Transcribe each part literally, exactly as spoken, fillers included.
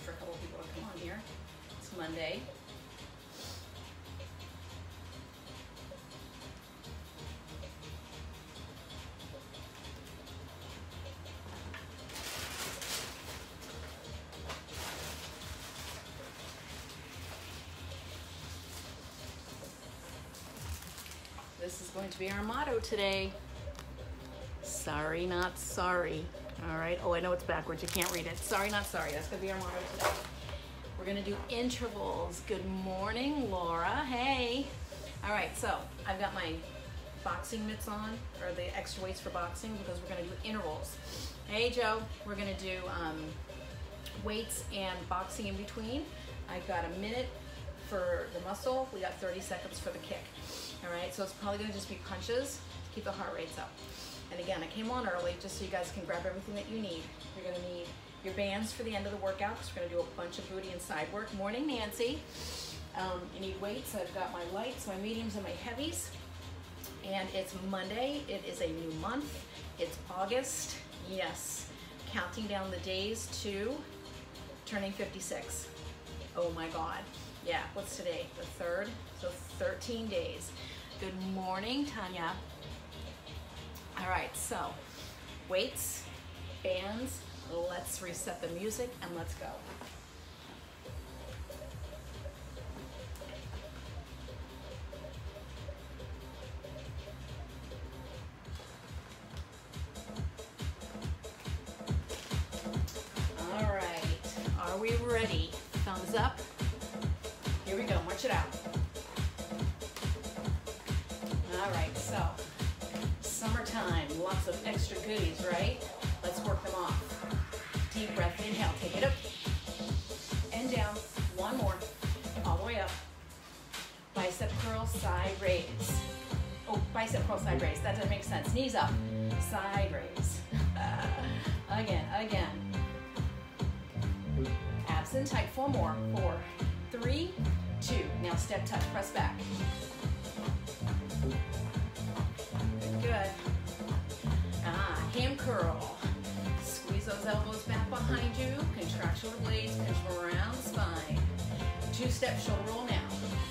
for a couple people to come on here. It's Monday. This is going to be our motto today. Sorry, not sorry. All right. Oh, I know it's backwards. You can't read it. Sorry, not sorry. That's going to be our motto today. We're going to do intervals. Good morning, Laura. Hey. All right. So I've got my boxing mitts on, or the extra weights for boxing, because we're going to do intervals. Hey, Joe. We're going to do um, weights and boxing in between. I've got a minute for the muscle. We got thirty seconds for the kick. All right, so it's probably gonna just be punches to keep the heart rates up. And again, I came on early just so you guys can grab everything that you need. You're gonna need your bands for the end of the workout, because we're gonna do a bunch of booty and side work. Morning, Nancy. Um, you need weights. I've got my lights, my mediums, and my heavies. And it's Monday. It is a new month. It's August. Yes, counting down the days to turning fifty-six. Oh my God. Yeah, what's today? The third? So thirteen days. Good morning, Tanya. All right, so weights, bands, let's reset the music and let's go. All right, are we ready? Thumbs up. Here we go, march it out. All right, so summertime, lots of extra goodies, right? Let's work them off. Deep breath, inhale, take it up and down. One more, all the way up. Bicep curl, side raise. Oh, bicep curl, side raise, that doesn't make sense. Knees up, side raise. Again, again. Abs in tight, four more, four, three, two. Now step, touch, press back. Good, good. Ah, ham curl. Squeeze those elbows back behind you. Contract shoulder blades, pinch them around the spine. Two step shoulder roll now.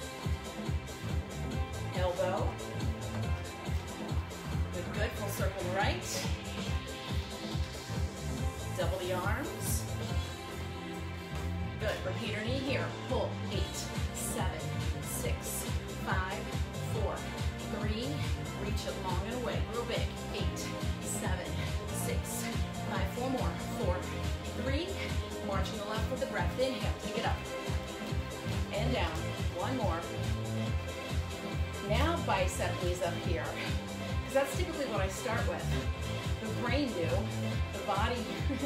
Elbow. Good, good. Full circle right. Double the arms. Good. Repeat our knee here. Pull. Eight, seven, six, five, four, three. Reach it long and away. Real big. Eight, seven, six, five. Four more. Four, three. Marching the left with the breath. Inhale. Take it up and down. One more. Now bicep knees up here, because that's typically what I start with. The brain do. The body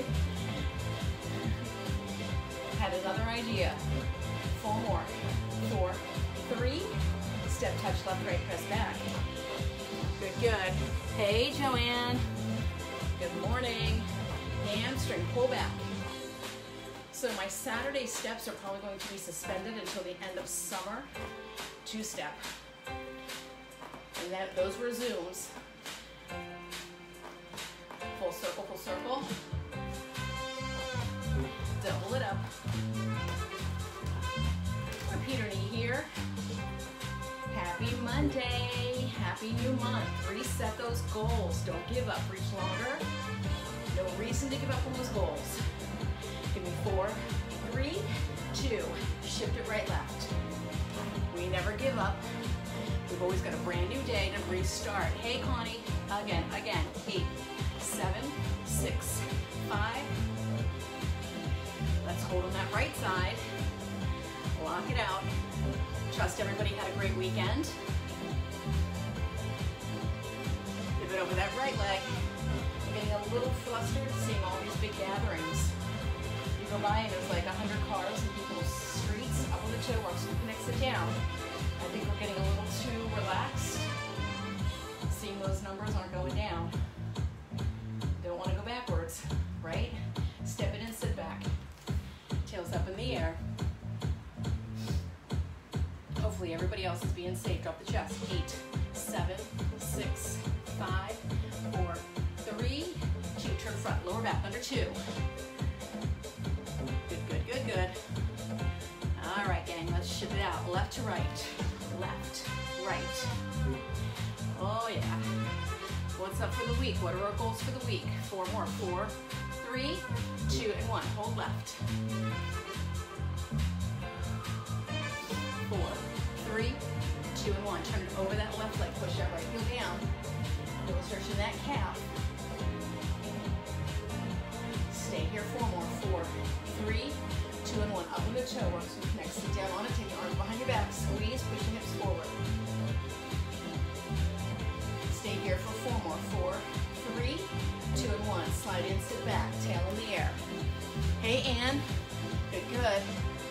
had another idea. Four more. Four, three. Step, touch, left, right, press back. Good, good. Hey, Joanne. Good morning. Hamstring, pull back. So my Saturday steps are probably going to be suspended until the end of summer. Two step. And that, those resumes. Full circle, full circle. Double it up. Repeat our knee here. Happy Monday. Happy new month. Reset those goals. Don't give up. Reach longer. No reason to give up on those goals. Give me four, three, two. Shift it right, left. We never give up. We've always got a brand new day to restart. Hey, Connie. Again, again. Eight, seven, six, five. Let's hold on that right side. Lock it out. Trust everybody had a great weekend. Pivot over that right leg. I'm getting a little flustered seeing all these big gatherings. You go by and there's like a hundred cars in people's streets, up on the toe marks, so you can exit down. I think we're getting a little too relaxed. Seeing those numbers aren't going down. Don't want to go backwards, right? Step it in, sit back. Tails up in the air. Hopefully everybody else is being safe. Drop the chest. Eight, seven, six, five, four, three, two. Turn front, lower back, under two. Good, good, good, good. left to right, left, right. Oh yeah. What's up for the week? What are our goals for the week? Four more. Four, three, two, and one. Hold left. Four, three, two, and one. Turn it over that left leg. Push that right heel down. Heel stretching that calf. Stay here. Four more. Four, three, two, and one. Up in the toe. Work so you connect. Sit down on it. Take your arms behind your back. Squeeze. Push your hips forward. Stay here for four more. Four, three, two, and one. Slide in, sit back. Tail in the air. Hey, Ann. Good, good.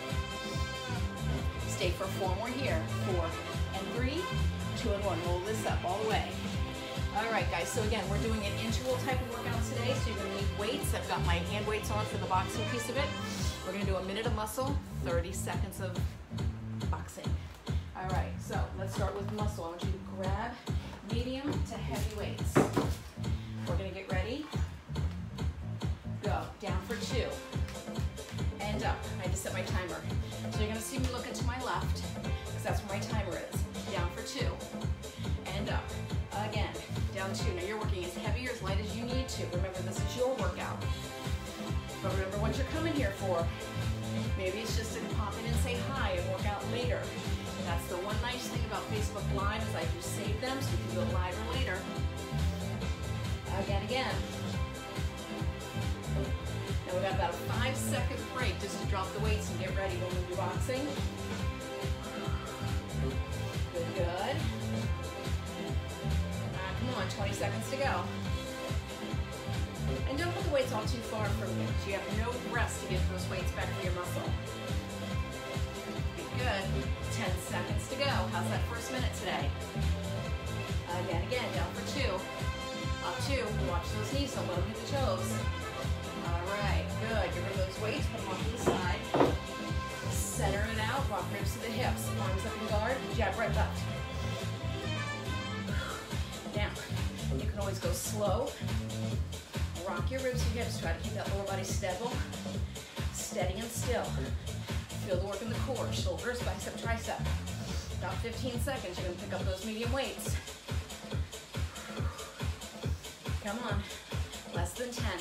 Stay for four more here. Four and three, two and one. Roll this up all the way. All right, guys. So again, we're doing an interval type of workout today. So you're going to need weights. I've got my hand weights on for the boxing piece of it. We're going to do a minute of muscle, thirty seconds of boxing. All right. So let's start with muscle. I want you to grab medium to heavy weights. We're going to get ready. Go. Down for two. And up. I just set my timer. So you're going to see me looking to my left because that's where my timer is. Down for two. And up. Again. Down two. Now you're working as heavy or as light as you need to. Remember, this is your workout. But remember what you're coming here for. Maybe it's just to pop in and say hi and work out later. That's the one nice thing about Facebook Live is I do save them so you can do it live or later. Again, again. Now we've got about a five second break just to drop the weights and get ready when we do boxing. Good, good. Uh, come on, twenty seconds to go. And don't put the weights all too far from you. So you have no rest to get those weights back to your muscle. Good. ten seconds to go. How's that first minute today? Again, again, down for two. Up two. Watch those knees, don't let them hit the toes. All right, good. Get rid of those weights, put them off to the side. Center it out, rock ribs to the hips. Arms up in guard, jab right left. Now, you can always go slow. Rock your ribs and hips. Try to keep that lower body stable. Steady and still. Feel the work in the core, shoulders, bicep, tricep. About fifteen seconds, you're gonna pick up those medium weights. Come on, less than ten.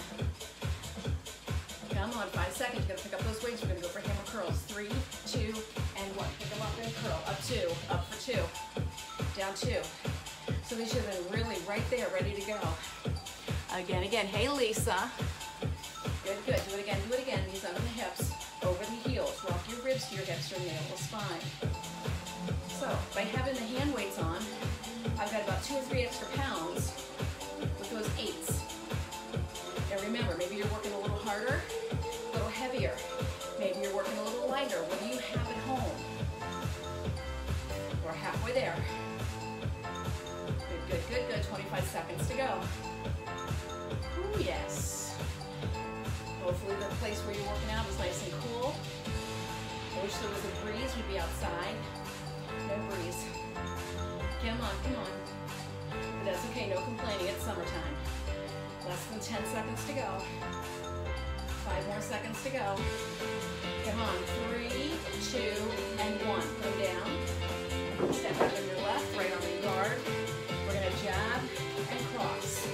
Come on, five seconds, you're gonna pick up those weights. We're gonna go for hammer curls. Three, two, and one. Pick them up and curl. Up two, up for two, down two. So they should have been really right there, ready to go. Again, again, hey Lisa. Good, good, do it again, do it again. Knees under the hips, over the heels. Rock your ribs to your hips or navel spine. So, by having the hand weights on, I've got about two or three extra pounds with those eights. Now remember, maybe you're working a little harder, a little heavier. Maybe you're working a little lighter. What do you have at home? We're halfway there. Good, good, good, good. twenty-five seconds to go. Ooh, yes. Hopefully the place where you're working out is nice and cool. I wish there was a breeze. We'd be outside. No breeze. Come on, come on. But that's okay, no complaining. It's summertime. Less than ten seconds to go. Five more seconds to go. Come on, three, two, and one. Go down. Step up on your left, right arm in guard. We're gonna jab and cross.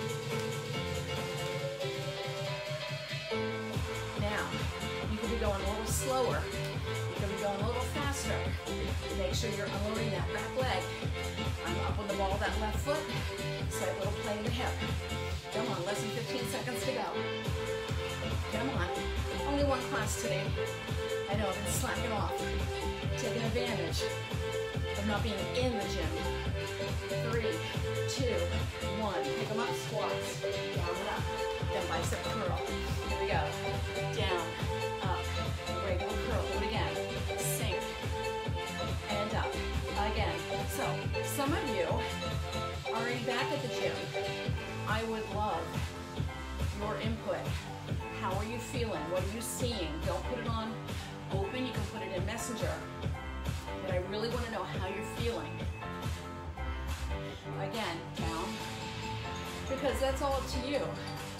Now, you can be going a little slower. You can be going a little faster. Make sure you're unloading that back leg. I'm up on the ball of that left foot. Slight little play in the hip. Come on, less than fifteen seconds to go. Come on. Only one class today. I know, I've been slacking off. Taking advantage of not being in the gym. Three, two, one. Pick them up, squats. Down and up. Then bicep curl. Here we go. Down, up, regular curl. Do it again. Sink. And up. Again. So, some of you are already back at the gym. I would love your input. How are you feeling? What are you seeing? Don't put it on open. You can put it in Messenger. But I really want to know how you're feeling. Again, down. Because that's all up to you.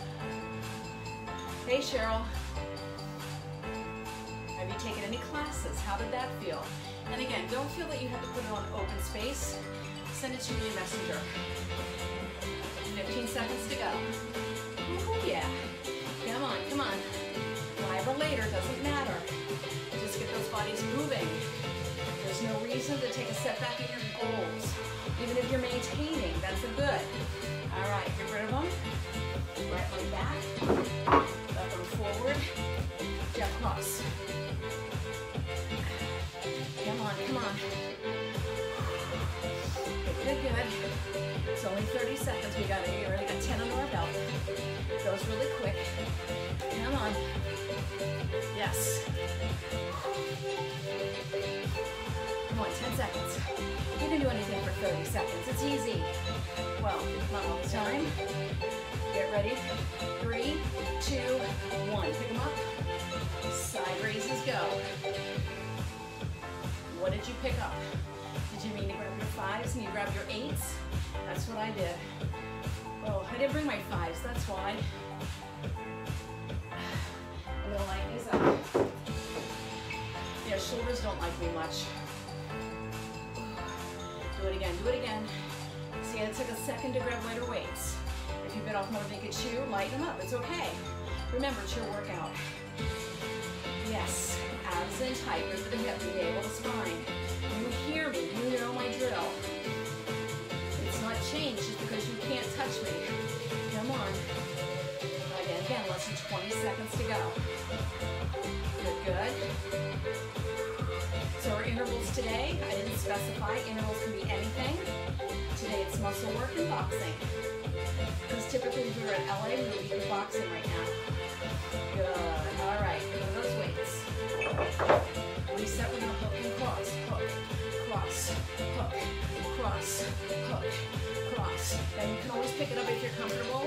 Hey, Cheryl. Have you taken any classes? How did that feel? And again, don't feel that you have to put it on open space. Send it to your messenger. fifteen seconds to go. Oh yeah. Come on, come on. Live or later, doesn't matter. Just get those bodies moving. There's no reason to take a step back in your goals. Even if you're maintaining, that's a good. All right, get rid of them. Right leg back. Left arm forward. Jump cross. Come on, come on. Good, good. It's only thirty seconds. We got it. We already got ten under our belt. Goes really quick. Come on. Yes. Come on, ten seconds. You can do anything for thirty seconds. It's easy. Well, not all the time. Get ready. Three, two, one. Pick them up. Side raises go. What did you pick up? Did you mean to grab your fives and you grab your eights? That's what I did. Oh, I didn't bring my fives, that's why. I'm gonna line these up. Yeah, shoulders don't like me much. Do it again, do it again. See, it took a second to grab lighter weights. If you bit off more than you could chew, lighten them up, it's okay. Remember, it's your workout. Yes, abs in tight, rib to the hip, be able to spine. You hear me, you know my drill. It's not changed just because you can't touch me. Come on. Again, again, less than twenty seconds to go. Good, good. So our intervals today, I didn't specify, intervals can be anything. Today it's muscle work and boxing. Because typically if we were at L A, we would be boxing right now. Good, all right, go to those weights. Reset, we're gonna hook and cross, hook, cross, hook, cross, hook, cross. Then you can always pick it up if you're comfortable.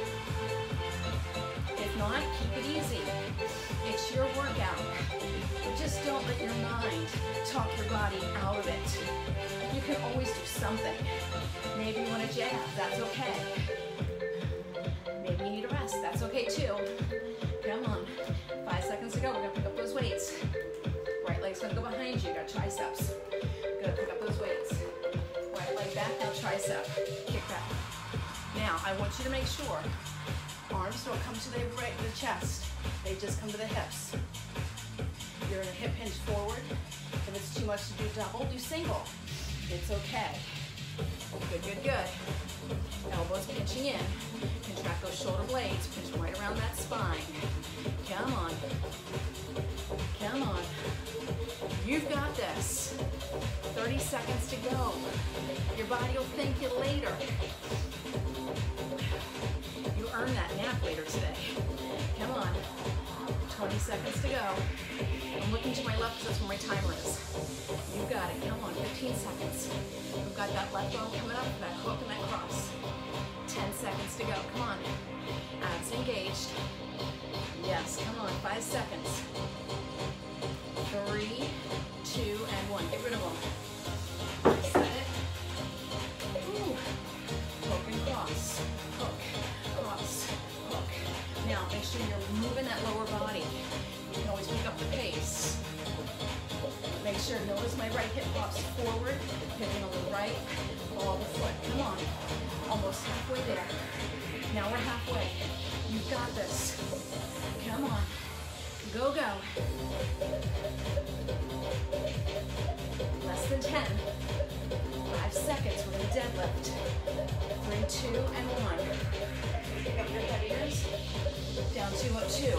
If not, keep it easy. It's your workout. Just don't let your mind talk your body out of it. You can always do something. Maybe you want to jab, that's okay. Maybe you need a rest, that's okay too. Come on, five seconds to go, we're gonna pick up those weights. Right leg's gonna go behind you, got triceps. Good, pick up those weights. Right leg back, now tricep, kick back. Now, I want you to make sure arms don't come to the right the chest, they just come to the hips. You're in a hip hinge forward. If it's too much to do double, do single. It's okay. Good, good, good. Elbows pinching in. Contract those shoulder blades. Pinch right around that spine. Come on. Come on. You've got this. thirty seconds to go. Your body will thank you later. You earn that nap later today. Come on. twenty seconds to go. I'm looking to my left because that's where my timer is. You got it. Come on, fifteen seconds. We've got that left arm coming up, that hook and that cross. ten seconds to go. Come on. Abs engaged. Yes, come on. Five seconds. Three, two, and one. Get rid of them. Set it. Ooh. Hook and cross. Hook, cross, hook. Now, make sure you're moving that lower body. You can always pick up the pace. Make sure, notice my right hip flops forward, pivoting on the right, follow the foot. Come on, almost halfway there. Now we're halfway. You've got this. Come on, go, go. Less than ten. Five seconds, we're gonna deadlift. Three, two, and one. Pick up your head ears. Down two, up two.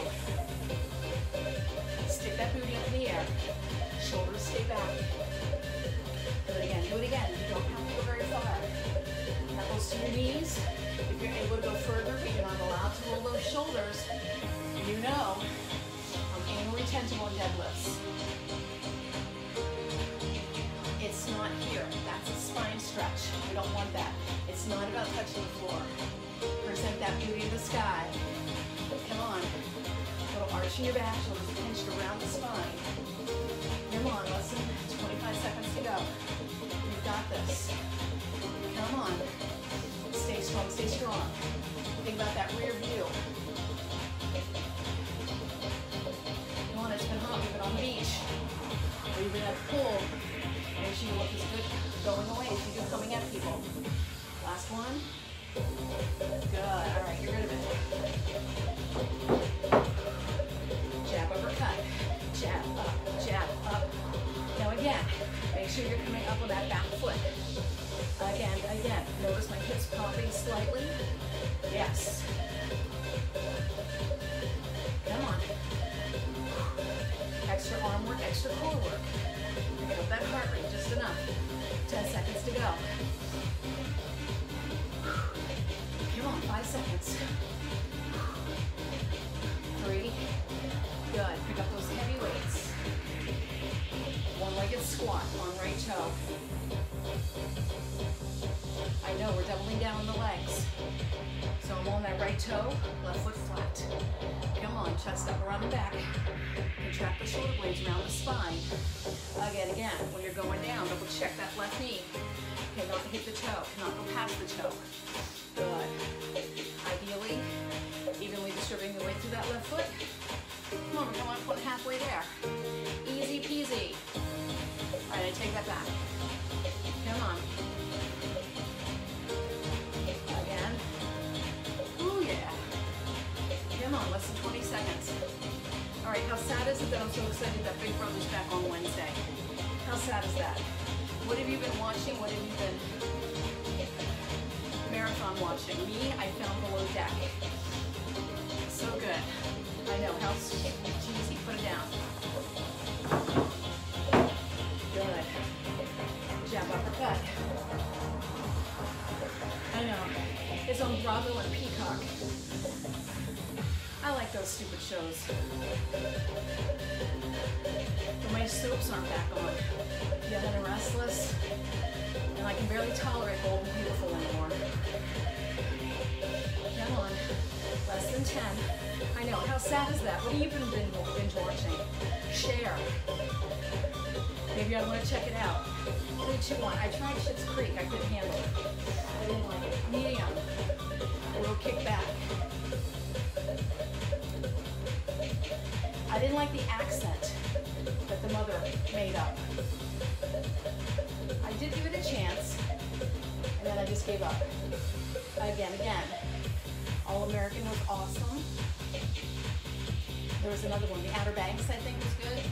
Stick that booty up in the air. Shoulders stay back. Do it again, do it again. You don't have to go very far. Knuckles to your knees. If you're able to go further, but you're not allowed to roll those shoulders, you know I'm anal retention on deadlifts. It's not here. That's a spine stretch. We don't want that. It's not about touching the floor. Present that beauty in the sky. Come on. Little arch in your back, shoulders pinched around the spine. Come on, less than twenty-five seconds to go. You've got this. Come on. Stay strong, stay strong. Think about that rear view. Come on, it's been hot. We've been on the beach. We've been at the pool. sure you look as good going away as you do coming at people. Last one. Good. All right, get rid of it. Jab, uppercut. Jab, up, jab, up. Now again, make sure you're coming up on that back foot. Again, again. Notice my hips popping slightly. Yes. Come on. Extra arm work, extra core work. Pick up that heart rate just enough. Ten seconds to go. Come on, five seconds. Three. Good. Pick up those heavy weights. One-legged squat on right toe. I know we're doubling down on the legs. So I'm on that right toe, left foot flat. Come on, chest up around the back. Contract the shoulder blades around the spine. Again, again, when you're going down, double check that left knee. Cannot hit the toe, cannot go past the toe. Good. Ideally, evenly distributing the weight through that left foot. Come on, we're going to put halfway there. Easy peasy. All right, I take that back. Come on. Again. Ooh, yeah. Come on, less than twenty seconds. All right, how sad is it that I'm so excited that Big Brother's back on Wednesday? How sad is that? What have you been watching? What have you been marathon watching? Me, I found Below Deck. So good. I know, how cheesy. Put it down. Good. Jab, uppercut. I know. It's on Bravo and Peacock. I like those stupid shows. But my soaps aren't back on. Young and Restless. And I can barely tolerate Bold and Beautiful anymore. Come on. Less than ten. I know. How sad is that? What have you been binge, binge watching? Share. Maybe I want to check it out. Three, two, one. I tried Schitt's Creek. I couldn't handle it. I didn't like it. Medium. A little kick back. I didn't like the accent that the mother made up. I did give it a chance, and then I just gave up. Again, again. All American was awesome. There was another one, The Outer Banks, I think was good.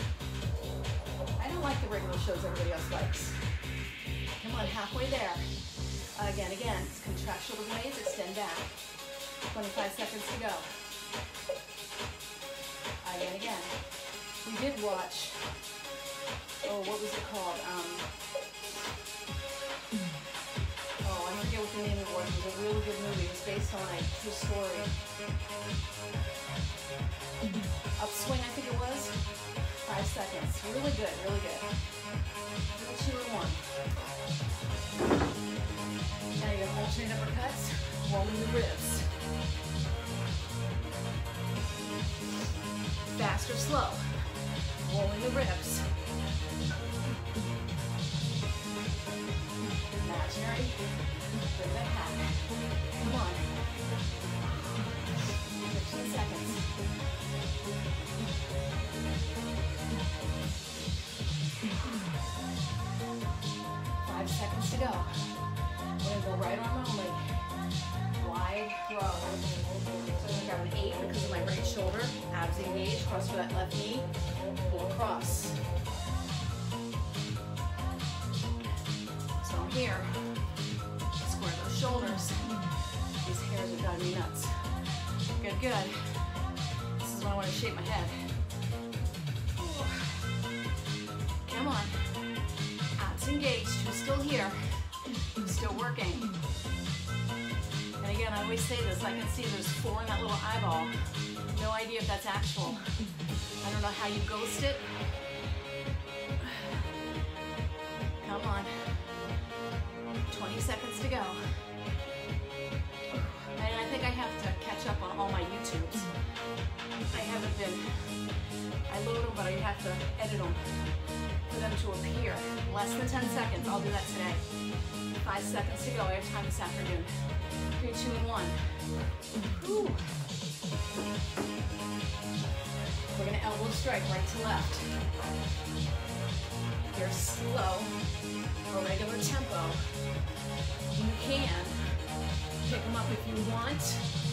I don't like the regular shows everybody else likes. Come on, halfway there. Again, again. Contract shoulder blades, extend back. twenty-five seconds to go. Again, again. We did watch, oh, what was it called? Um, oh, I forget what the name of it was. It was a really good movie. It was based on a true story. Upswing, I think it was. Five seconds. Really good, really good. Little two and one. Now you have alternate uppercuts, rolling the ribs. Fast or slow. Rolling the ribs. Imaginary. Bring that back. Come on. fifteen seconds. Five seconds to go. We're going to go right arm only. Wide row. So I'm going to grab an eight because of my right shoulder. Abs engaged. Cross for that left knee. Pull across. So I'm here. Square those shoulders. These hairs are driving me nuts. Good, good. This is when I want to shape my head. Come on. Abs engaged. Who's still here? Who's still working? And again, I always say this. I can see there's four in that little eyeball. No idea if that's actual. I don't know how you ghost it. Come on. twenty seconds to go. And I think I have to catch up on all my YouTubes. I haven't been, I load them, but I have to edit them for them to appear. Less than ten seconds, I'll do that today. Five seconds to go, I have time this afternoon. Three, two, and one. Whew. We're gonna elbow strike right to left. They're slow or regular tempo. You can pick them up if you want,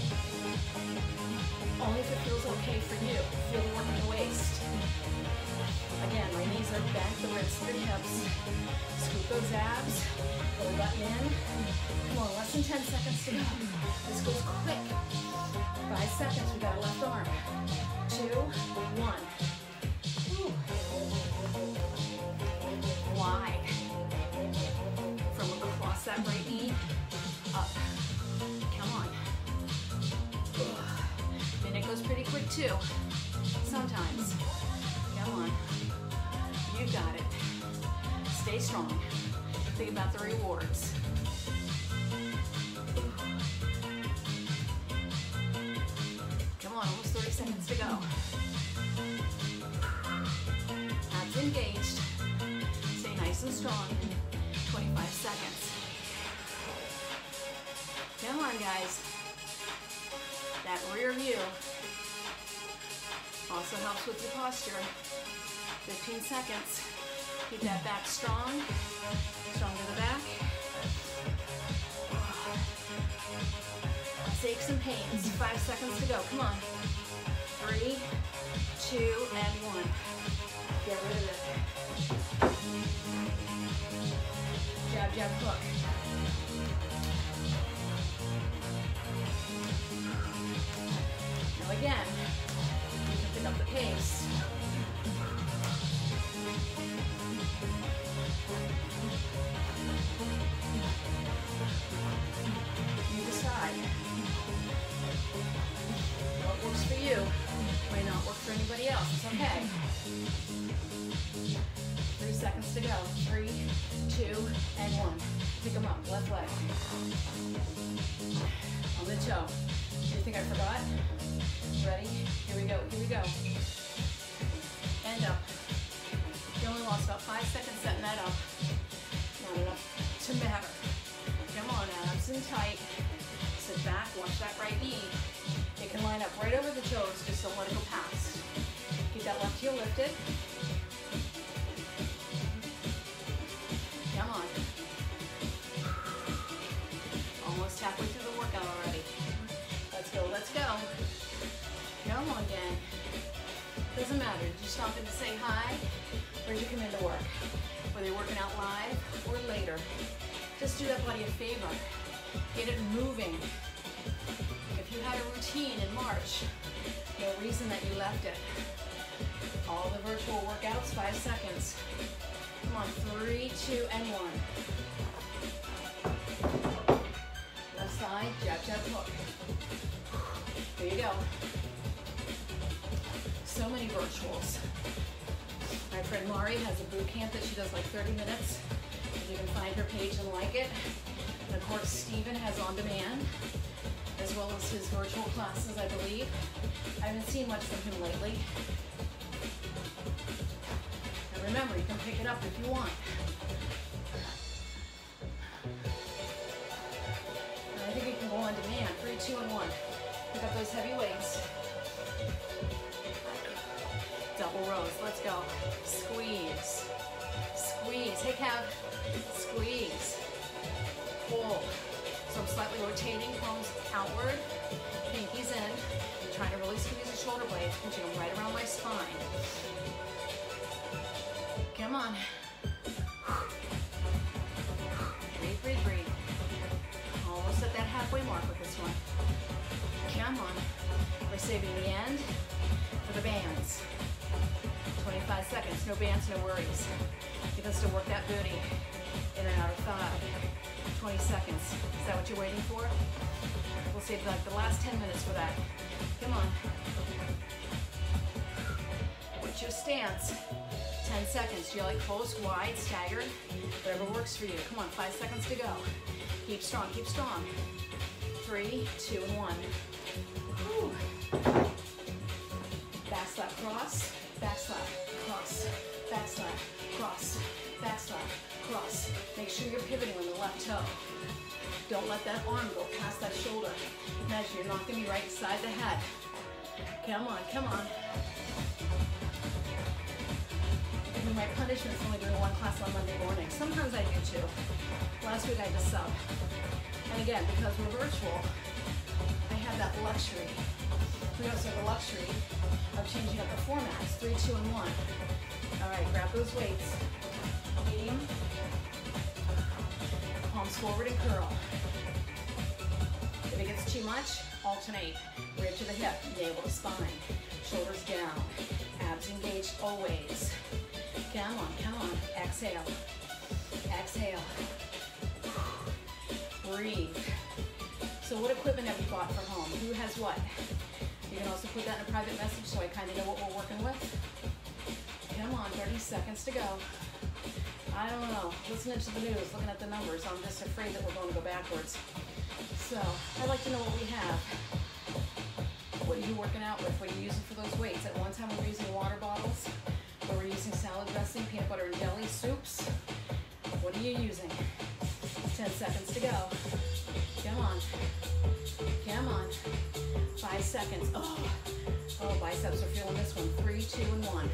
only if it feels okay for you. Feel the work in the waist. Again, my knees are bent, the ribs to the hips. Scoop those abs, pull that in. Come on, less than ten seconds to go. This goes quick. Five seconds, we got a left arm. Two, one. Whew. Wide. From across that right knee, up. Come on. And it goes pretty quick too, sometimes. Come on. You got it. Stay strong. Think about the rewards. Come on, almost thirty seconds to go. Abs engaged. Stay nice and strong. twenty-five seconds. Come on, guys. That rear view also helps with your posture. fifteen seconds. Keep that back strong. Strong to the back. Aches and pains. Five seconds to go. Come on. Three, two, and one. Get rid of it. Jab, jab, hook. Now again, you can pick up the pace. You decide. What works for you might not work for anybody else. It's okay. Three seconds to go. Three, two, and one. Pick them up. Left leg. On the toe. Do you think I forgot? Ready? Here we go. Here we go. End up. You only lost about five seconds setting that up. Not enough to matter. Come on, abs in tight. Sit back. Watch that right knee. It can line up right over the toes. Just don't let it go past. Keep that left heel lifted. Come on. Almost halfway through the workout already. Let's go, let's go. Come on, gang. Doesn't matter. Did you stop in to say hi? Or did you come into work? Whether you're working out live or later. Just do that body a favor. Get it moving. If you had a routine in March, no reason that you left it. All the virtual workouts, five seconds. Come on, three, two, and one. Left side, jab, jab, hook. There you go. So many virtuals. My friend Mari has a boot camp that she does like thirty minutes. You can find her page and like it. And of course, Steven has on demand, as well as his virtual classes, I believe. I haven't seen much from him lately. And remember, you can pick it up if you want. And I think you can go on demand, three, two, and one. Pick up those heavy weights. Double rows, let's go. Squeeze, squeeze. Hey, Kev, squeeze. Pull. So I'm slightly rotating, palms outward, pinkies in. I'm trying to really squeeze the shoulder blades, pinching them right around my spine. Come on. Breathe, breathe, breathe. Almost at that halfway mark with this one. Come on. We're saving the end for the bands. twenty-five seconds, no bands, no worries. Get us to work that booty in and out of thigh. twenty seconds. Is that what you're waiting for? We'll save like the last ten minutes for that. Come on. What's your stance? ten seconds. Do you like close, wide, staggered? Whatever works for you. Come on, five seconds to go. Keep strong, keep strong. Three, two, and one. Whew. Back slap, cross, back slap, cross, back slap, cross, back slap, cross. Make sure you're pivoting on the left toe. Don't let that arm go past that shoulder. Imagine you're not going to be right beside the head. Come on, come on. do my punishments only doing one class on Monday morning. Sometimes I do two. Last week I did sub. And again, because we're virtual, I have that luxury. We also have the luxury of changing up the formats, three, two, and one. All right, grab those weights. Medium, palms forward and curl. If it gets too much, alternate. Rib to the hip, navel to spine. Shoulders down, abs engaged always. Come on, come on, exhale. Exhale. Breathe. So what equipment have you bought for home? Who has what? You can also put that in a private message so I kind of know what we're working with. Come on, thirty seconds to go. I don't know, listening to the news, looking at the numbers, I'm just afraid that we're going to go backwards. So I'd like to know what we have. What are you working out with? What are you using for those weights? At one time we were using water bottles, or we're using salad dressing, peanut butter and jelly, soups. What are you using? ten seconds to go. Come on. Come on. Five seconds. Oh, oh, biceps are feeling this one. Three, two, and one.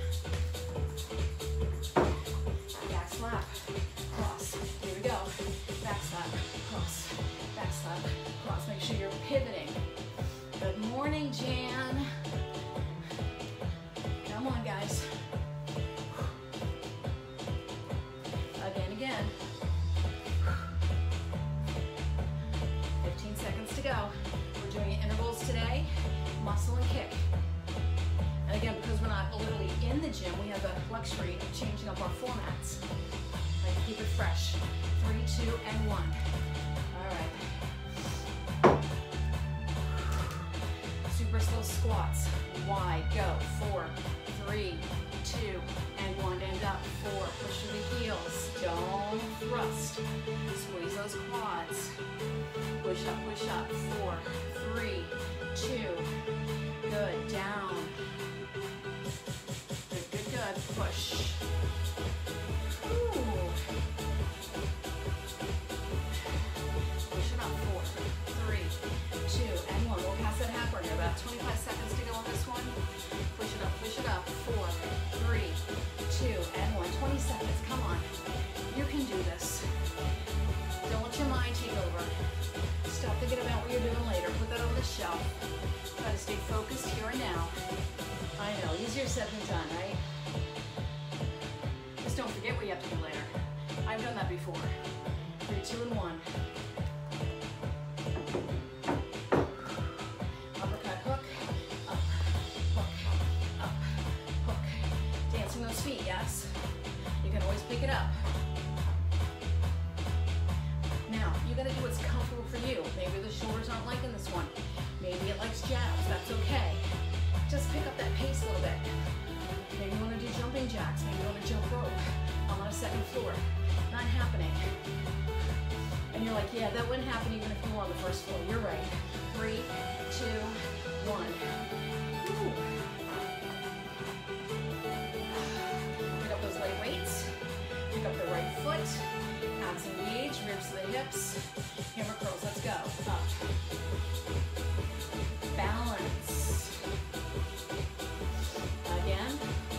Back slap. Cross. Here we go. Back slap. Cross. Back slap. Cross. Make sure you're pivoting. Good morning, Jan. Come on, guys. Again, again. fifteen seconds to go. We're doing intervals today, muscle and kick. And again, because we're not literally in the gym, we have the luxury of changing up our formats. Like, keep it fresh. Three, two, and one. All right. Super slow squats. Wide, go. Four, three, two, and one. And up. Four. Push through the heels. Don't thrust. Squeeze those quads. Push up, push up. Four, three, two. Good. Down. Good, good, good. Push. Ooh. Push it up. Four, three, two, and one. We'll pass that half burner. About twenty-five seconds to go on this one. Push it up, push it up. Four, three, two, and one. twenty seconds. Come on. You can do this. Don't let your mind take over. Stop thinking about what you're doing later. Put that on the shelf. Try to stay focused here and now. I know, easier said than done, right? Just don't forget what you have to do later. I've done that before. Three, two, and one. Uppercut hook. Up, hook, up, hook. Dancing those feet, yes? You can always pick it up. Now, you gotta do what's comfortable for you. Maybe the shoulders aren't liking this one. Maybe it likes jabs, that's okay. Just pick up that pace a little bit. Maybe you wanna do jumping jacks, maybe you wanna jump rope. I'm on a second floor, not happening. And you're like, yeah, that wouldn't happen even if you were on the first floor. You're right. Three, two, one. Ooh. Pick up those light weights. Pick up the right foot. Abs engage, ribs to the hips. Hammer curls, let's go. Up. Balance. Again.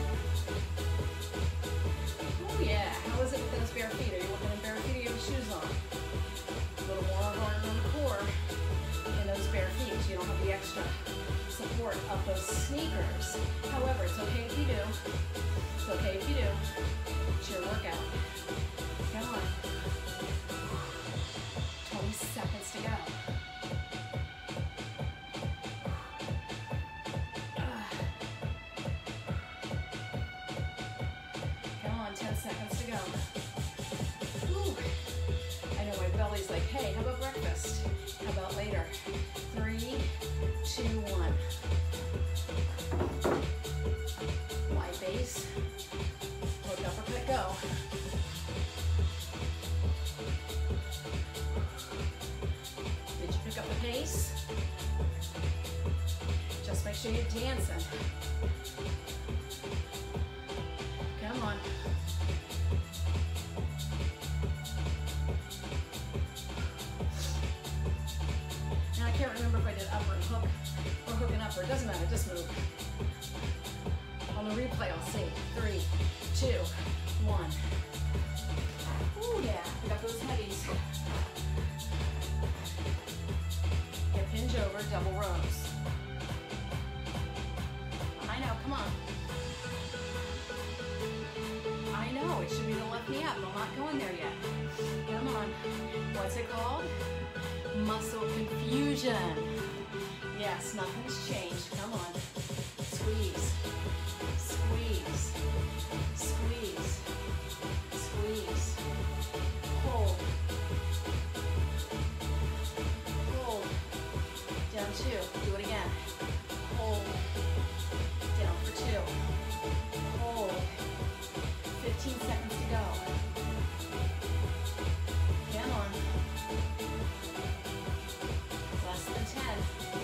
Oh yeah, how is it with those bare feet? Are you working in bare feet or you have shoes on? A little more hard on the core in those bare feet. You don't have the extra support of those sneakers. However, it's okay if you do. It's okay if you do. It's your workout. Come on. twenty seconds to go. Come on, ten seconds to go. Whew. I know my belly's like, hey, how about breakfast? How about later? Three, two, one. Wide base. Hook, uppercut, go. Did you pick up the pace? Just make sure you're dancing. Come on. Now I can't remember if I did upper and hook or hook and upper. It doesn't matter, just move. On the replay, I'll say three, two, one. Ooh, yeah, we got those headies. Hip hinge over, double rows. I know, come on. I know, it should be the left knee up. I'm not going there yet. Come on. What's it called? Muscle confusion. Yes, nothing's changed. Come on. Squeeze. Squeeze. Squeeze. Squeeze. Hold. Hold. Down two. Do it again. Hold. Down for two. Hold. fifteen seconds to go. Come on. Less than ten.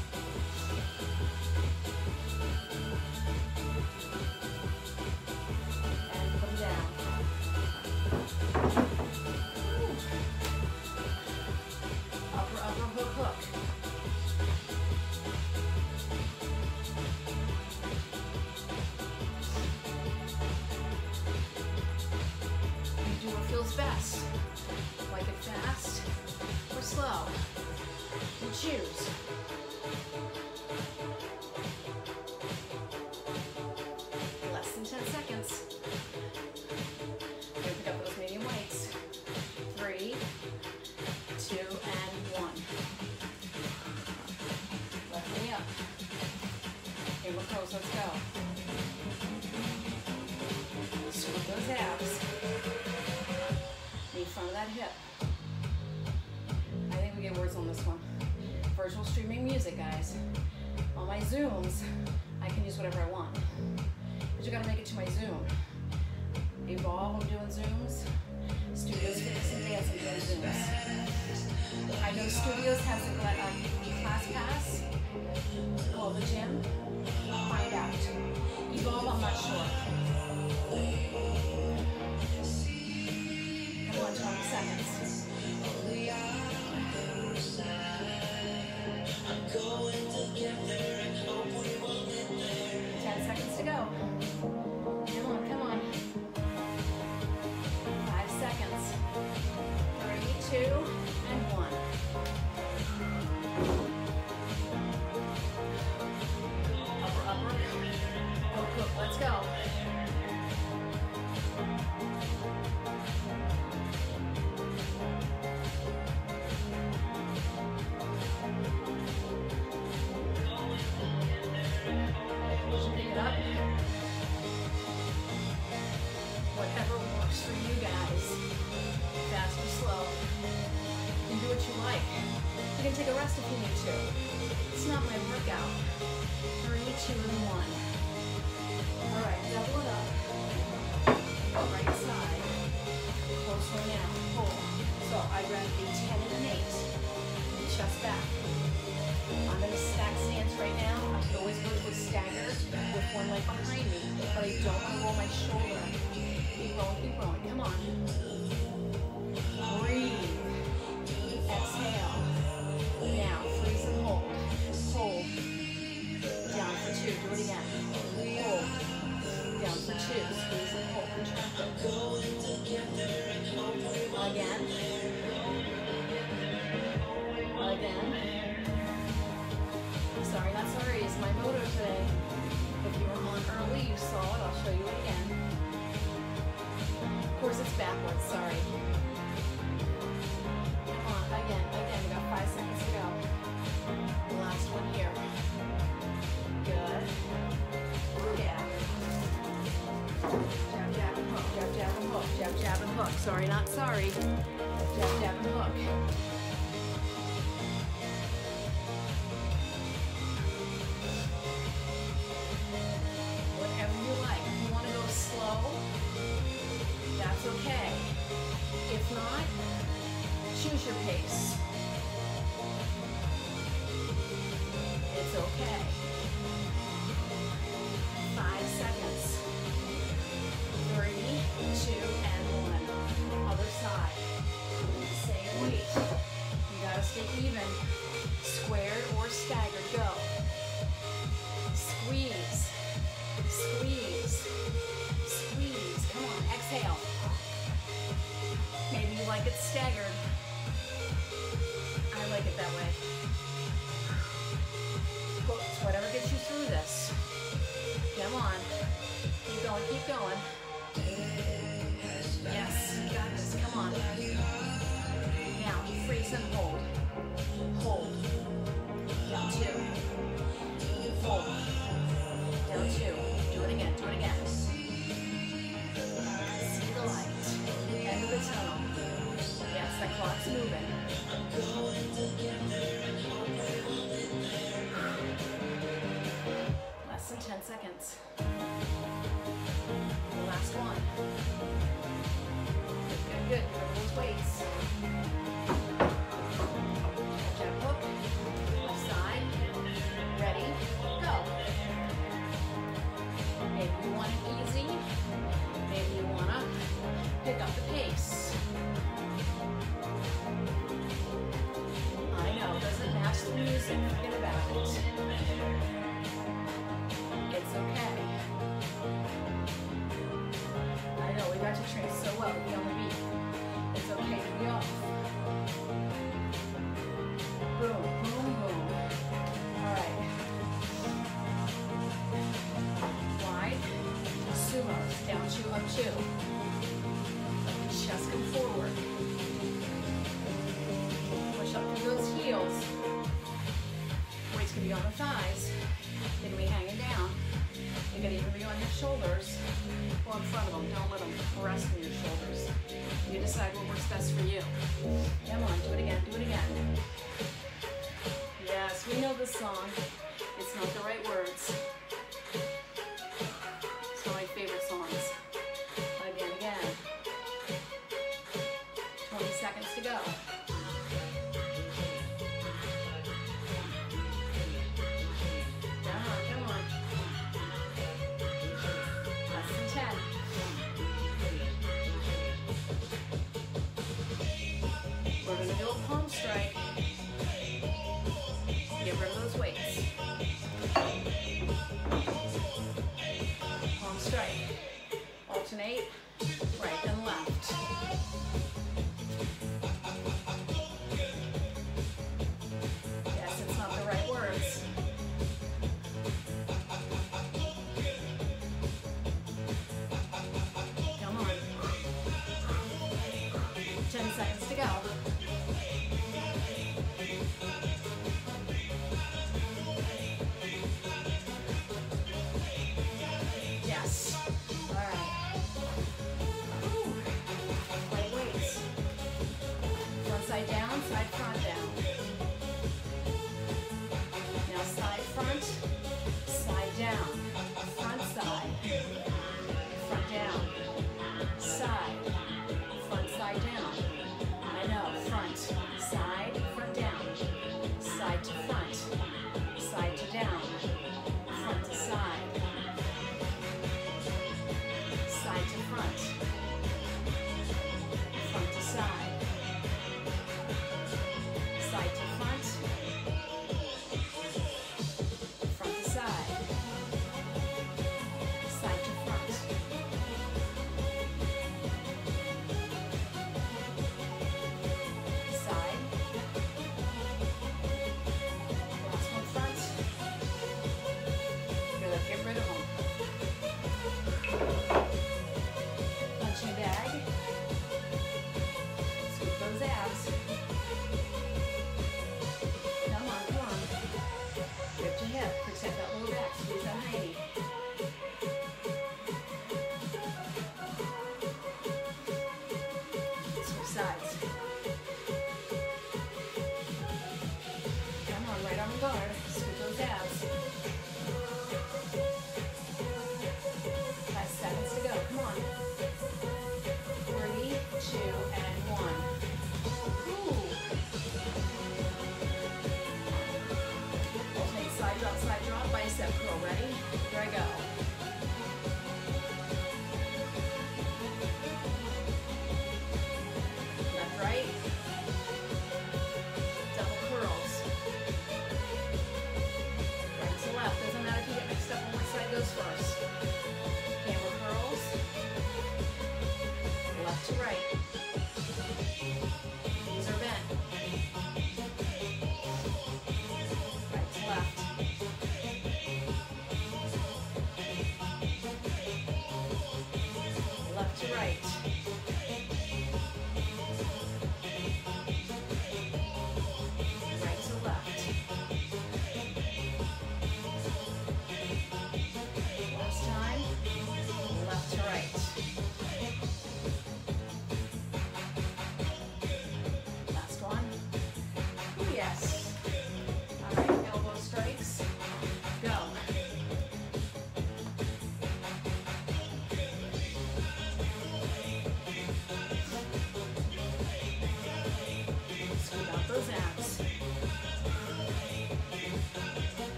And put them down. Ooh. Upper, upper hook, hook. Feels best. Like it fast or slow. You choose. Less than ten seconds. Here, pick up those medium weights. Three, two, and one. Left knee up. Game of pose, let's go. Squeeze those abs. Front of that hip. I think we get words on this one. Virtual streaming music, guys. On my Zooms, I can use whatever I want. But you gotta make it to my Zoom. Evolve, I'm doing Zooms. Studios Fitness and Dance, I'm doing Zooms. I know Studios has a uh, class pass called the gym. Find out. Evolve, I'm not sure. twenty seconds. ten seconds to go. Come on, come on. Five seconds. Three, two, and one. Upper, upper. Hook, hook. Let's go. Whatever works for you guys. Fast or slow. You can do what you like. You can take a rest if you need to. It's not my workout. Three, two, and one. Alright, double it up. Right side. Close one now. Hold. So I grab a ten and an eight. Chest back. I'm in a stack stance right now. I could always go to a stagger with one leg behind me, but I don't want to roll my shoulder. Keep rolling, keep rolling. Come on. Breathe. Exhale. Now, freeze and hold. Hold. Down for two. Do it again. Hold. Down for two. Squeeze and hold. Again. Again. Sorry, not sorry, is my moto today. If you were on early, you saw it. I'll show you it again. Of course, it's backwards, sorry. Come on, again, again. We got five seconds to go. Last one here. Good. Yeah. Jab, jab, and hook. Jab, jab, and hook. Jab, jab, and hook. Sorry, not sorry. Jab, jab, and hook. Okay. If not, choose your pace. It's okay. Five seconds. Three, two, and one. Other side. Same weight. You gotta stay even. Squared or staggered. Go. Squeeze. Squeeze. seconds. The last one. Good, good, good. Cover those weights. Jab hook, left side. Ready, go. Maybe you want it easy. Maybe you want to pick up the pace. I know, doesn't match the music. Forget about it. It's okay. I know, we got to train so well to be on the beat. It's okay to be off. Boom, boom, boom. All right. Wide. Sumo. Down two, up two. Chest come forward. Push up through those heels. Weights can be on the thighs. They can be hanging down. They can even be on your shoulders or in front of them. Don't let them rest on your shoulders. You decide what works best for you. Come on, do it again, do it again. Yes, we know this song. It's not the right words. It's one of my favorite songs. Again, again. twenty seconds to go. We're going to do a palm strike. Get rid of those weights. Palm strike. Alternate right and left. Yes, it's not the right words. Come on. ten seconds to go. Yes. All right. Ooh. Light weights. Front side down, side front down. Now side front, side down. Front side. Front down. Side. Front side down. I know. Front. Side. Front down. Side to front. Side to down. Front to side. Side to front, front to side, side to front, front to side, side to front. Side. Last one front. Good, get rid of them. Punching bag. Scoop those abs. Come on, come on. Lift your hip. Protect that lower back. Squeeze that hiney. Switch sides. Come on, right on the guard. Scoop those abs. Five seconds to go. Come on. Three, two, and one. Ooh. Alternate side drop, side drop, bicep curl. Ready? Here I go. Left, right. Double curls. Right to left. Doesn't matter if you get mixed up on which side goes first. Hammer curls. Left to right. Knees are bent. Right to left.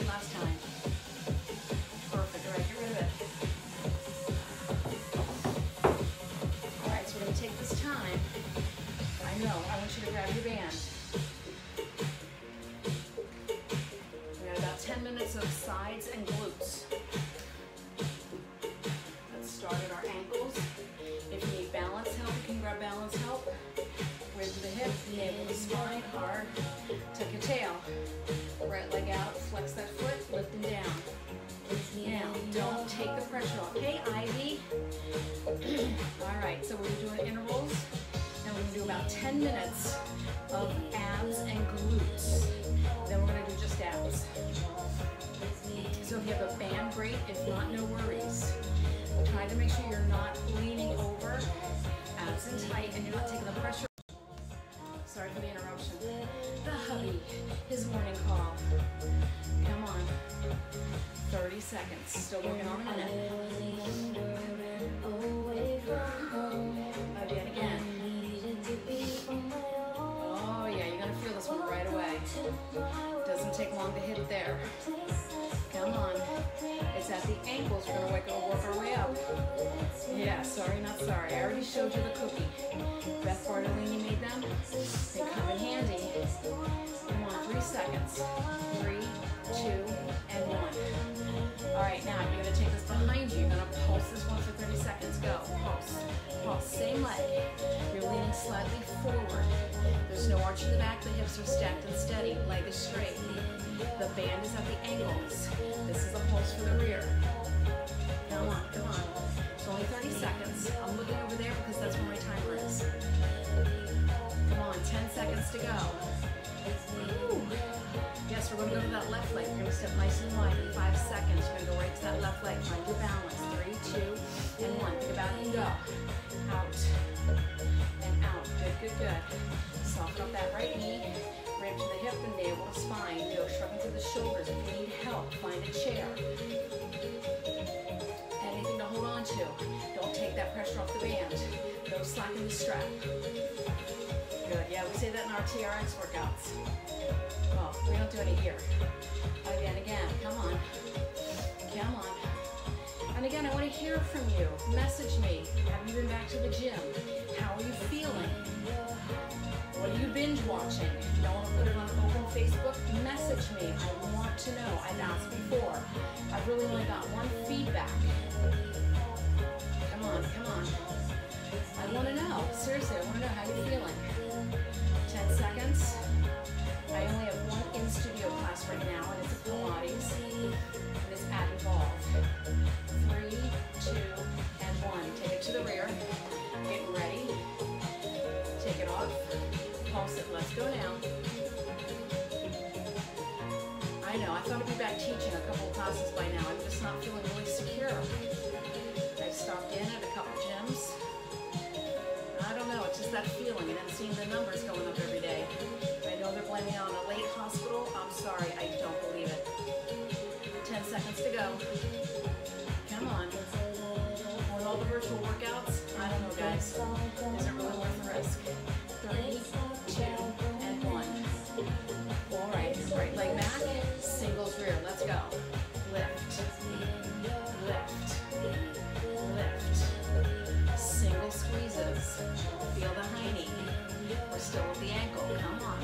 did last time. Perfect. All right, get rid of it. All right, so we're going to take this time. I know, I want you to grab your band. We got about ten minutes of sides and glutes. Let's start at our ankles. If you need balance help, you can grab balance help. Bridge the hip, navel the spine, hard. Tuck your tail. Right leg out, flex that foot, lift and down. Now, don't take the pressure off. Hey, Ivy. All right, so we're doing intervals. Now we're going to do about ten minutes of abs and glutes. Then we're going to do just abs. So if you have a band, great. If not, no worries. Try to make sure you're not leaning over, abs in tight, and you're not taking the pressure. Sorry for the interruption. The hubby, his morning call. Come on. thirty seconds. Still working on a minute. Again, again. Oh yeah, you're gonna feel this one right away. Doesn't take long to hit there. Come on. It's at the ankles. We're gonna work, work our way up. Yeah, sorry, not sorry. I already showed you the cookie. Beth Bartolini made them. They come in handy. Come on, three seconds. Three, two, and one. All right, now you're gonna take this behind you. You're gonna pulse this one for thirty seconds. Go, pulse, pulse, same leg. You're leaning slightly forward. There's no arch in the back. The hips are stacked and steady. Leg is straight. The band is at the ankles. This is a pulse for the rear. Come on, come on. It's only thirty seconds. I'm looking over there because that's where my timer is. Come on, ten seconds to go. Woo. Yes, we're going to go to that left leg. You're going to step nice and wide in five seconds. You're going to go right to that left leg. Find your balance. Three, two, and one. Think about it and go. Out and out. Good, good, good. Soften up that right knee. Ramp to the hip and navel to spine. Go shrugging through the shoulders. If you need help, find a chair. Anything to hold on to. Don't take that pressure off the band. No slacken the strap. Good. Yeah, we say that in our T R X workouts. Well, we don't do any here. Again, again. Come on. Come on. And again, I want to hear from you. Message me. Have you been back to the gym? How are you feeling? What are you binge watching? You don't want to put it on open Facebook? Message me. I want to know. I've asked before. I've really only got one feedback. Come on, come on. I want to know. Seriously, I want to know how you're feeling. ten seconds. I only have one in-studio class right now, and it's a Pilates. And it's at Evolve. Three, two, and one. Take it to the rear. Get ready. Take it off. Pulse it. Let's go now. I know. I thought I'd be back teaching a couple of classes by now. I'm just not feeling really secure. I stopped in at a couple gyms. I don't know. It's just that feeling, and then seeing the numbers going up every day. I know they're blaming it on a late hospital. I'm sorry. I don't believe it. ten seconds to go. Come on. With all the virtual workouts, I don't know, guys. Is it really worth the risk? Three, two, and one. All right. Right leg back. Singles rear. Let's go. Lift. Lift. Lift. Single squeezes. Feel the hiney. We're still at the ankle. Come on.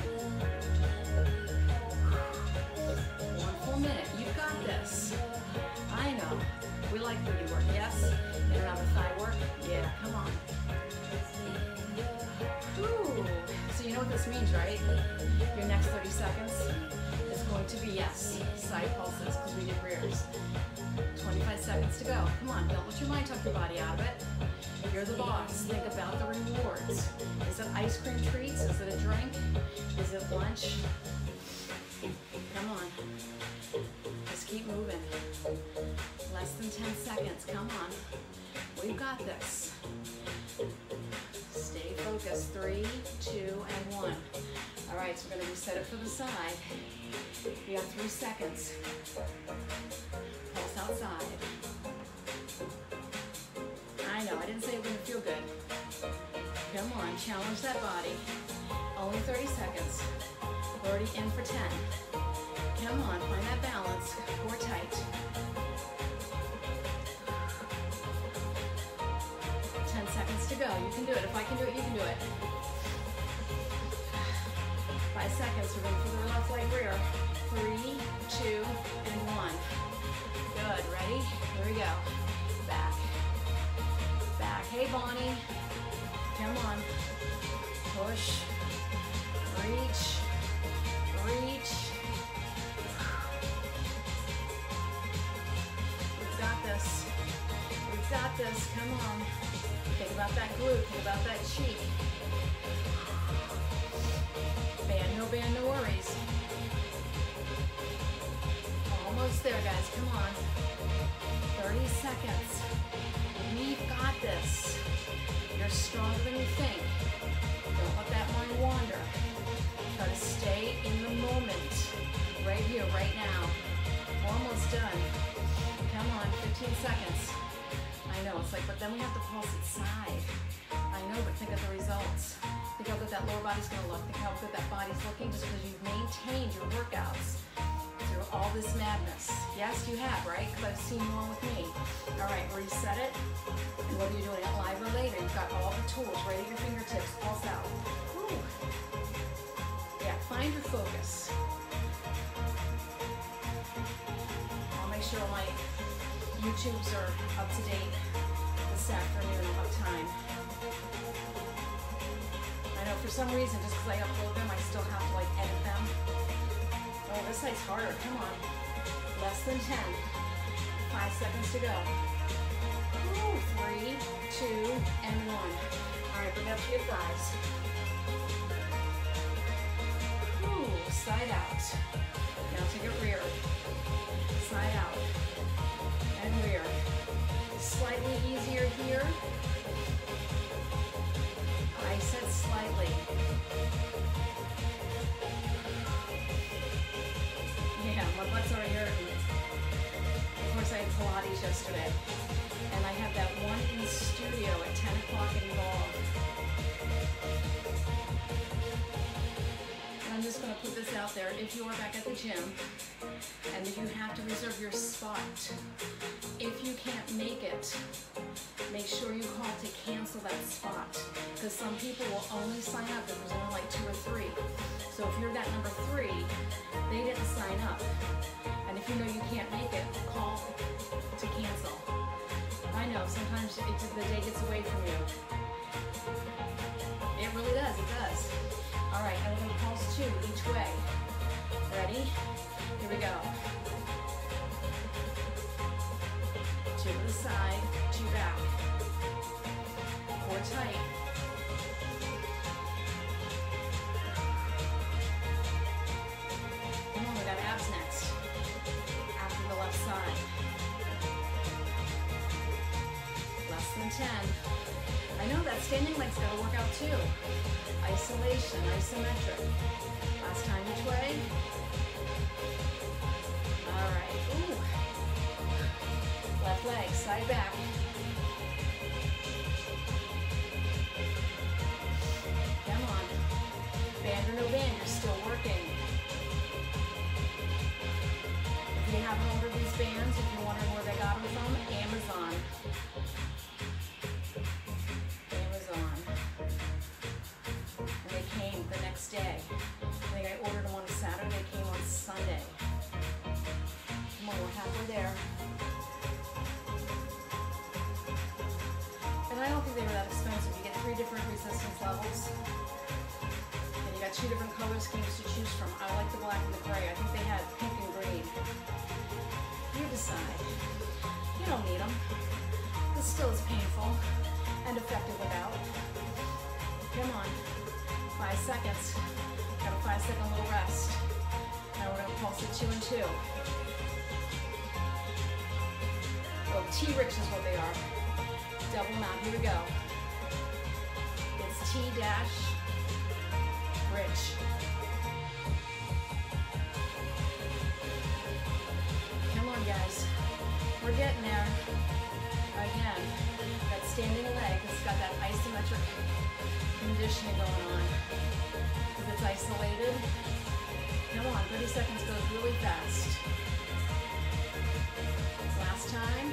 One full minute. You've got this. I know. We like booty work, yes? You don't have a thigh work? Yeah, come on. Whew. So you know what this means, right? Your next thirty seconds is going to be, yes, side pulses, because we did rears. twenty-five seconds to go. Come on, don't let your mind talk your body out of it. You're the boss. Think about the rewards. Is it ice cream treats? Is it a drink? Is it lunch? Come on. Just keep moving. Less than ten seconds. Come on. We've got this. Stay focused. Three, two, and one. All right, so we're going to reset it for the side. We got three seconds. Pulse outside. I know, I didn't say it wouldn't feel good. Come on, challenge that body. Only thirty seconds. We're already in for ten. Come on, find that balance. Core tight. ten seconds to go. You can do it. If I can do it, you can do it. Five seconds. We're going for the left leg rear. Three, two, and one. Good. Ready? Here we go. Back. Back. Hey, Bonnie. Come on. Push. Reach. Reach. We've got this. We've got this. Come on. Think about that glute. Think about that cheek. Band, no band, no worries. Almost there, guys. Come on. thirty seconds. We've got this. You're stronger than you think. Don't let that mind wander. Try to stay in the moment. Right here, right now. Almost done. Come on, fifteen seconds. I know, it's like, but then we have to pulse it side. I know, but think of the results. Think how good that lower body's gonna look. Think how good that body's looking just because you've maintained your workouts through all this madness. Yes, you have, right? Because I've seen you on with me. All right, reset it. And whether you're doing it live or later, you've got all the tools right at your fingertips. Pulse out. Woo. Yeah, find your focus. I'll make sure my YouTubes are up to date this afternoon. I'll have time. I know for some reason, just because I upload them, I still have to like edit them. Oh, this side's harder. Come on. Less than ten. Five seconds to go. Ooh, three, two, and one. All right, bring up to your thighs. Ooh, side out. Now take it rear. Side out. And rear. Slightly easier here. I said slightly. Yeah, my butt's already hurting. Of course, I had Pilates yesterday. And I have that one in the studio at ten o'clock at Evolve. And I'm just going to put this out there. If you are back at the gym, and if you have to reserve your spot, if you can't make it, make sure you call to cancel that spot. Because some people will only sign up if there's only like two or three. So if you're that number three, they didn't sign up. And if you know you can't make it, call to cancel. I know, sometimes it's, the day gets away from you. It really does, it does. All right, and we're going to pulse two each way. Ready? Here we go. Two to the side, two back. Core tight. Come on, we got abs next. After the left side. Less than ten. I know that standing leg's got to work out too. Isolation, isometric. Last time each way. All right. Ooh. Left leg, side back. Come on. Band or no band, you're still working. If you haven't ordered these bands, if you're wondering where they got them from, Amazon. Amazon. And they came the next day. I think I ordered them on a Saturday, they came on Sunday. Come on, we're halfway there. And I don't think they were that expensive. You get three different resistance levels. And you got two different color schemes to choose from. I like the black and the gray. I think they had pink and green. You decide. You don't need them. This still is painful and effective without. Come on. Five seconds. Got a five second little rest. Now we're going to pulse it two and two. Oh, T-Rich is what they are. Double mount. Here we go. It's T dash rich. Come on, guys. We're getting there. Again, that standing leg has got that isometric conditioning going on. If it's isolated, Come on, thirty seconds goes really fast. Last time.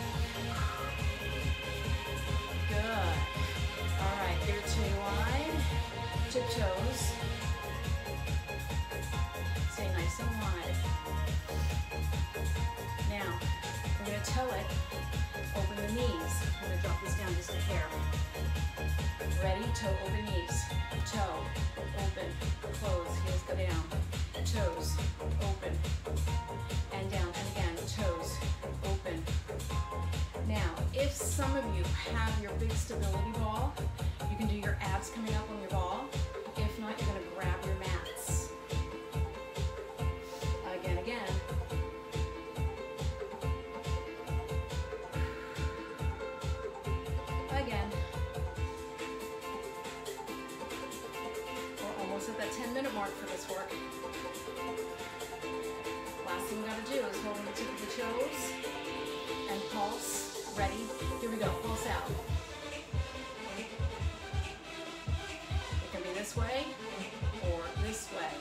Good. All right, here to wide. Tiptoes. Stay nice and wide. Now, we're going to toe it. Open the knees. I'm going to drop this down just a hair. Ready? Toe, open knees. Toe, open, close, heels go down. Toes, open, and down, and again, toes, open. Now, if some of you have your big stability ball, you can do your abs coming up on your ball. If not, you're going to grab your mats. Again, again. Again. We're almost at that ten minute mark for this work. Last thing we gotta do is hold on the tip of the toes and pulse. Ready? Here we go. Pulse out. It can be this way or this way.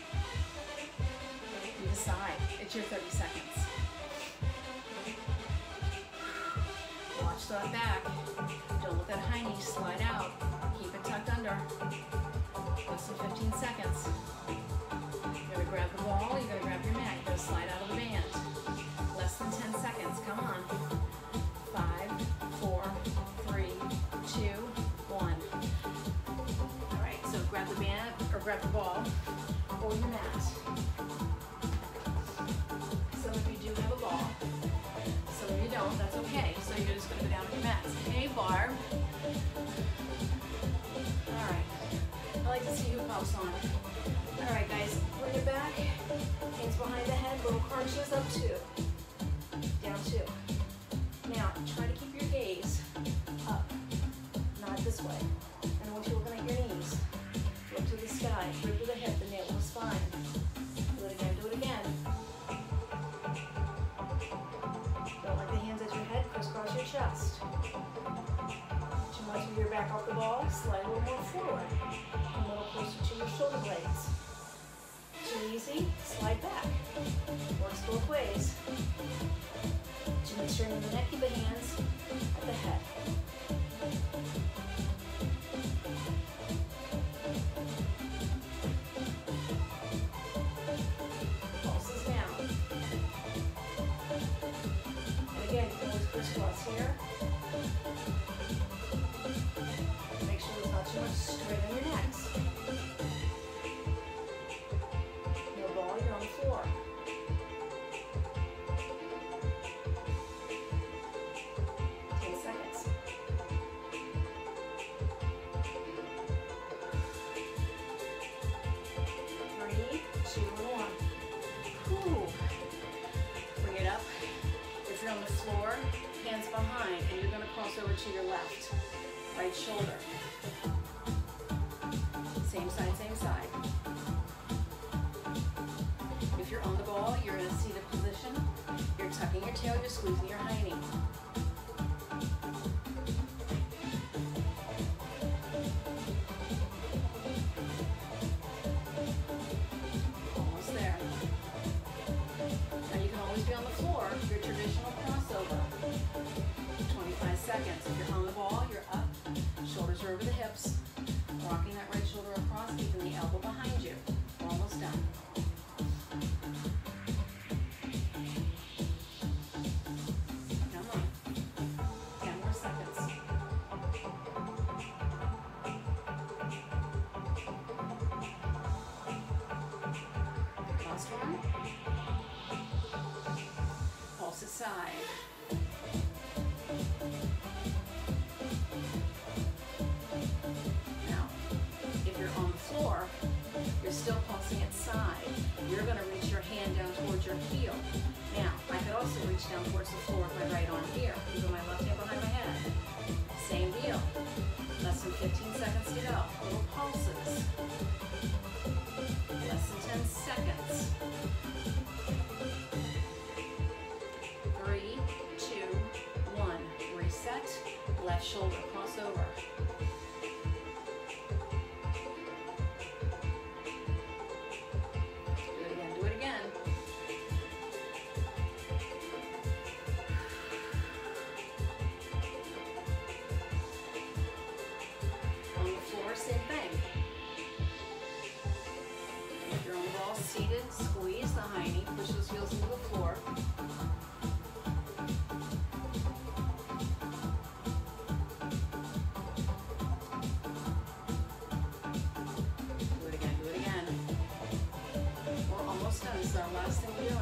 You decide. It's your thirty seconds. Watch that back. Don't let that high knee slide out. Keep it tucked under. Less than fifteen seconds. You're gonna grab the ball, you're gonna grab your mat, you're gonna slide out of the band. Less than ten seconds, come on. Five, four, three, two, one. All right, so grab the band, or grab the ball, or your mat. Some of you do have a ball, some of you don't, that's okay. So you're just gonna go down to your mats. Hey, Barb. All right, I like to see who pops on. All right, guys, bring it back. Hands behind the head, little crunches up two. Down two. Now, try to keep your gaze up, not this way. And I want you looking at your knees. Look to the sky, rib to the hip, the navel to the spine. Do it again, do it again. Don't let the hands at your head, crisscross your chest. Too much of your back off the ball, slide a little more forward. Come a little closer to your shoulder blades. Too easy, slide back. Works both ways. Too much strain in the neck, keep the hands at the head. Pulses down. And again, you can always crisscross here. Make sure there's not too much strain in your necks. On the floor. ten seconds. Three, two, one. Whew. Bring it up. If you're on the floor, hands behind, and you're going to cross over to your left. Right shoulder. Same side, same side. If you're on the ball, you're in a seated position. You're tucking your tail, you're squeezing your high knee. Almost there. Now you can always be on the floor, your traditional crossover. twenty-five seconds. If you're on the ball, you're up, shoulders are over the hips, rocking that right shoulder across, keeping the elbow behind you. We're almost done. Side. Now, if you're on the floor, you're still pulsing it side. You're going to reach your hand down towards your heel. Now, I could also reach down towards the floor with my right arm here. Even my left hand behind my head. Same deal. Less than fifteen seconds to go. Little pulses. Less than ten seconds. Three, two, one. Reset. Left shoulder crossover.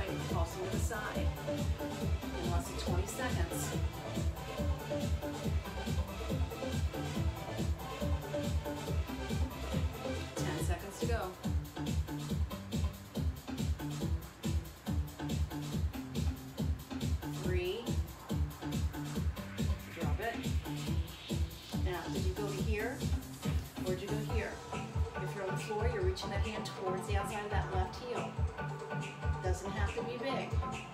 Pulse them to the side. In less than twenty seconds. ten seconds to go. Three. Drop it. Now, did you go to here? Or did you go here? If you're on the floor, you're reaching that hand towards the outside of that left heel. Doesn't have to be big.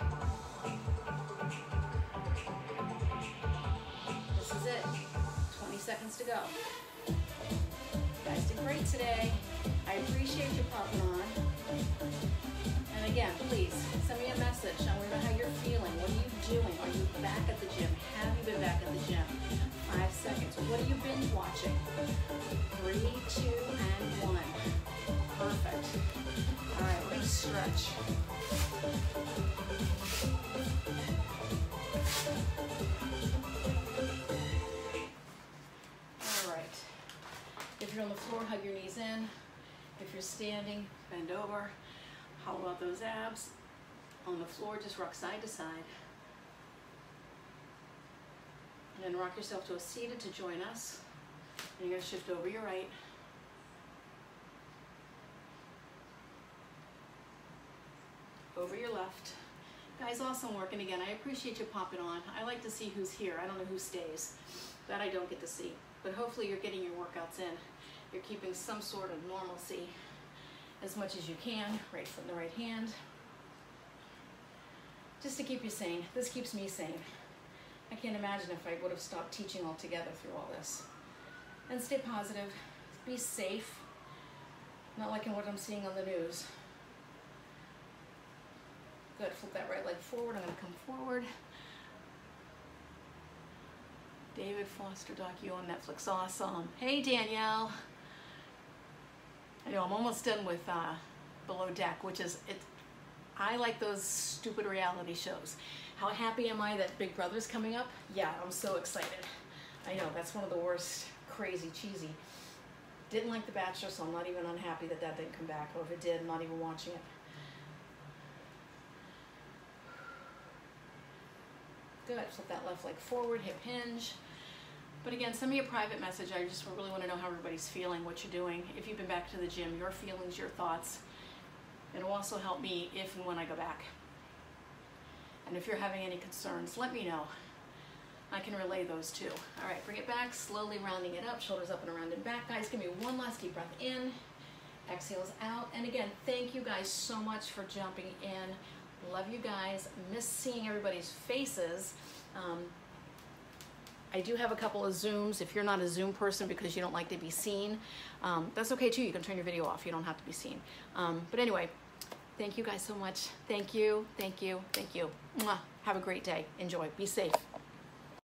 This is it. twenty seconds to go. You guys did great today. I appreciate you popping on. And again, please send me a message. I want to know how you're feeling. What are you doing? Are you back at the gym? Have you been back at the gym? Five seconds. What are you binge watching? Three, two, and one. Perfect. All right, we're going to stretch. All right. If you're on the floor, hug your knees in. If you're standing, bend over. Hollow out those abs. On the floor, just rock side to side. And then rock yourself to a seated to join us. And you're going to shift over your right. Over your left. Guys, awesome working again. I appreciate you popping on. I like to see who's here. I don't know who stays. That I don't get to see. But hopefully you're getting your workouts in. You're keeping some sort of normalcy as much as you can. Right foot in the right hand. Just to keep you sane. This keeps me sane. I can't imagine if I would have stopped teaching altogether through all this. And stay positive. Be safe. Not liking what I'm seeing on the news. Good, flip that right leg forward. I'm going to come forward. David Foster docu on Netflix. Awesome. Hey, Danielle. I know I'm almost done with uh, Below Deck, which is, it. I like those stupid reality shows. How happy am I that Big Brother's coming up? Yeah, I'm so excited. I know, that's one of the worst, crazy, cheesy. Didn't like The Bachelor, so I'm not even unhappy that that didn't come back. Or if it did, I'm not even watching it. Good, flip that left leg forward, hip hinge. But again, send me a private message. I just really want to know how everybody's feeling, what you're doing. If you've been back to the gym, your feelings, your thoughts. It'll also help me if and when I go back. And if you're having any concerns, let me know. I can relay those too. All right, bring it back, slowly rounding it up, shoulders up and around and back. Guys, give me one last deep breath in, exhales out. And again, thank you guys so much for jumping in. Love you guys. Miss seeing everybody's faces. Um, I do have a couple of Zooms. If you're not a Zoom person because you don't like to be seen, um, that's okay too. You can turn your video off. You don't have to be seen. Um, but anyway, thank you guys so much. Thank you, thank you, thank you. Mwah. Have a great day. Enjoy. Be safe.